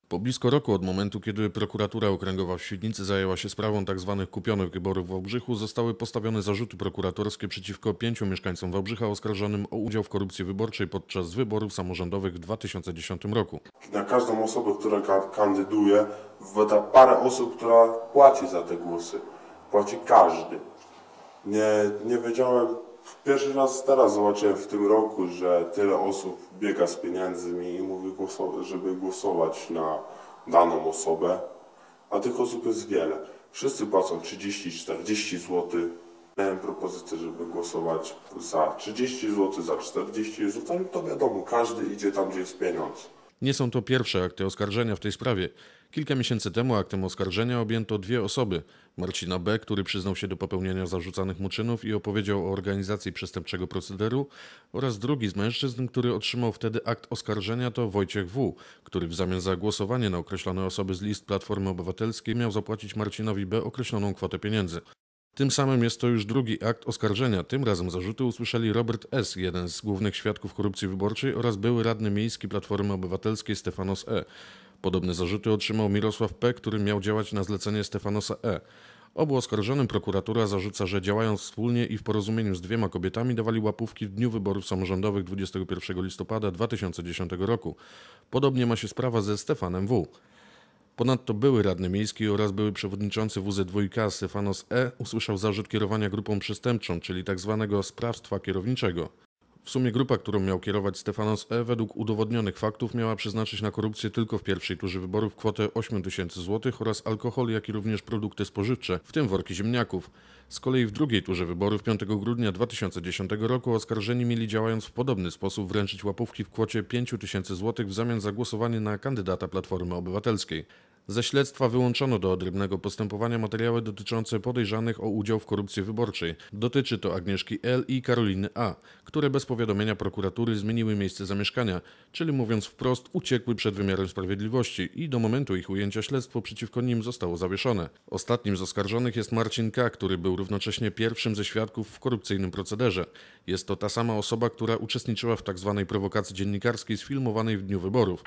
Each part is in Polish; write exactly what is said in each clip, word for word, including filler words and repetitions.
Po blisko roku od momentu, kiedy prokuratura okręgowa w Świdnicy zajęła się sprawą tzw. kupionych wyborów w Wałbrzychu, zostały postawione zarzuty prokuratorskie przeciwko pięciu mieszkańcom Wałbrzycha oskarżonym o udział w korupcji wyborczej podczas wyborów samorządowych w dwa tysiące dziesiątym roku. Na każdą osobę, która ka- kandyduje, wyda parę osób, która płaci za te głosy. Płaci każdy. Nie, nie wiedziałem, pierwszy raz teraz zobaczyłem w tym roku, że tyle osób biega z pieniędzmi i mówi, głoso- żeby głosować na daną osobę, a tych osób jest wiele. Wszyscy płacą trzydzieści czterdzieści złotych. Miałem propozycję, żeby głosować za trzydzieści złotych, za czterdzieści złotych, ale to wiadomo, każdy idzie tam, gdzie jest pieniądz. Nie są to pierwsze akty oskarżenia w tej sprawie. Kilka miesięcy temu aktem oskarżenia objęto dwie osoby. Marcina B., który przyznał się do popełnienia zarzucanych mu czynów i opowiedział o organizacji przestępczego procederu, oraz drugi z mężczyzn, który otrzymał wtedy akt oskarżenia, to Wojciech W., który w zamian za głosowanie na określone osoby z list Platformy Obywatelskiej miał zapłacić Marcinowi B. określoną kwotę pieniędzy. Tym samym jest to już drugi akt oskarżenia. Tym razem zarzuty usłyszeli Robert S., jeden z głównych świadków korupcji wyborczej, oraz były radny miejski Platformy Obywatelskiej Stefanos E. Podobne zarzuty otrzymał Mirosław P., który miał działać na zlecenie Stefanosa E. Obu oskarżonym prokuratura zarzuca, że działając wspólnie i w porozumieniu z dwiema kobietami dawali łapówki w dniu wyborów samorządowych dwudziestego pierwszego listopada dwa tysiące dziesiątego roku. Podobnie ma się sprawa ze Stefanem W. Ponadto były radny miejski oraz były przewodniczący W Z dwa K Stefanos E. usłyszał zarzut kierowania grupą przestępczą, czyli tzw. sprawstwa kierowniczego. W sumie grupa, którą miał kierować Stefanos E., według udowodnionych faktów miała przeznaczyć na korupcję tylko w pierwszej turze wyborów kwotę osiem tysięcy złotych oraz alkohol, jak i również produkty spożywcze, w tym worki ziemniaków. Z kolei w drugiej turze wyborów piątego grudnia dwa tysiące dziesiątego roku oskarżeni mieli, działając w podobny sposób, wręczyć łapówki w kwocie pięć tysięcy złotych w zamian za głosowanie na kandydata Platformy Obywatelskiej. Ze śledztwa wyłączono do odrębnego postępowania materiały dotyczące podejrzanych o udział w korupcji wyborczej. Dotyczy to Agnieszki L. i Karoliny A., które bez powiadomienia prokuratury zmieniły miejsce zamieszkania, czyli mówiąc wprost, uciekły przed wymiarem sprawiedliwości i do momentu ich ujęcia śledztwo przeciwko nim zostało zawieszone. Ostatnim z oskarżonych jest Marcin K., który był równocześnie pierwszym ze świadków w korupcyjnym procederze. Jest to ta sama osoba, która uczestniczyła w tzw. prowokacji dziennikarskiej sfilmowanej w dniu wyborów.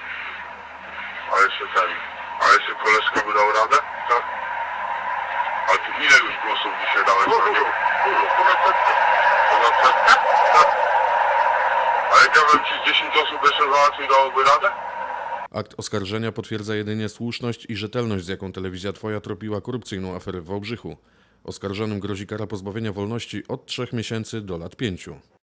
A jeszcze ten, a jeszcze koleżka by dał radę? Tak. A ty ile już głosów dzisiaj dałeś na nią? Ponad setkę. Ponad setkę? Tak. A jak ja bym ci dziesięć osób jeszcze załatwił, dałoby radę? Akt oskarżenia potwierdza jedynie słuszność i rzetelność, z jaką Telewizja Twoja tropiła korupcyjną aferę w Wałbrzychu. Oskarżonym grozi kara pozbawienia wolności od trzech miesięcy do lat pięciu.